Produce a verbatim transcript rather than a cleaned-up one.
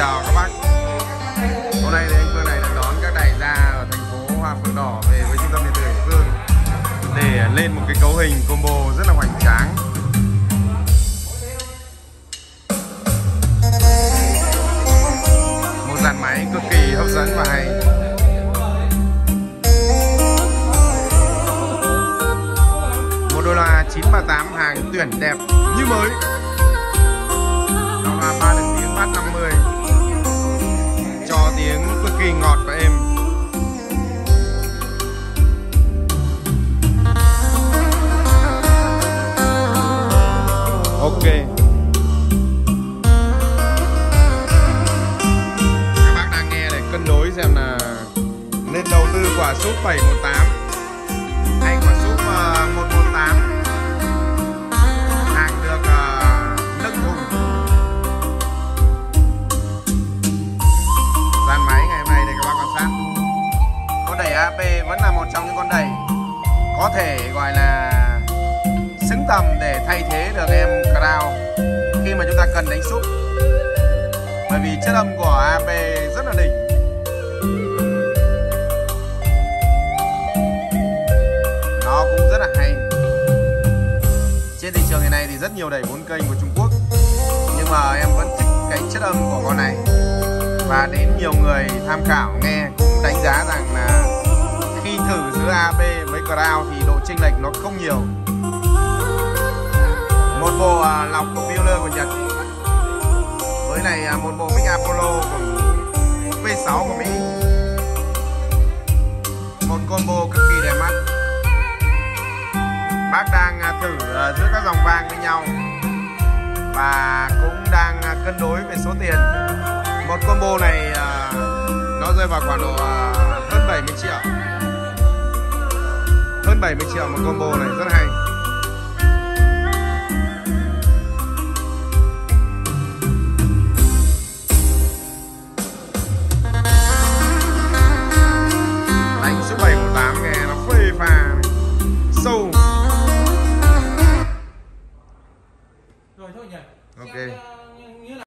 chào các bác. Hôm nay thì anh Phương này đã đón các đại gia ở thành phố Hoa Phượng Đỏ về với trung tâm điện tử Hải Phương để lên một cái cấu hình combo rất là hoành tráng. Một dàn máy cực kỳ hấp dẫn và hay. Một đôi loa chín ba tám hàng tuyển đẹp như mới. Đó là ba đường tiếng bass năm mươi, cho tiếng cực kỳ ngọt và êm. Ok. Các bác đang nghe để cân đối xem là nên đầu tư quả súp bảy một tám hay quả súp một một tám. Hàng được uh, nâng thùng. Dàn máy ngày hôm nay để các bác quan sát. Con đẩy a pê vẫn là một trong những con đẩy có thể gọi là xứng tầm để thay thế được em Crown khi mà chúng ta cần đánh súp, bởi vì chất âm của a pê rất là đỉnh. Nó cũng rất là hay. Trên thị trường ngày nay thì rất nhiều đẩy bốn kênh của Trung Quốc, nhưng mà em vẫn thích cái chất âm của con này. Và đến nhiều người tham khảo nghe cũng đánh giá rằng là khi thử giữa a pê với Crown thì độ chênh lệch nó không nhiều. Một bộ uh, lọc của Bueller của Nhật với này uh, một bộ mic Apollo của vê sáu của Mỹ. Một combo cực kỳ đẹp mắt. Bác đang uh, thử uh, giữa các dòng vang với nhau và cũng đang uh, cân đối về số tiền. Một combo này uh, nó rơi vào khoảng độ uh, hơn bảy mươi triệu. Hơn bảy mươi triệu một combo này rất hay.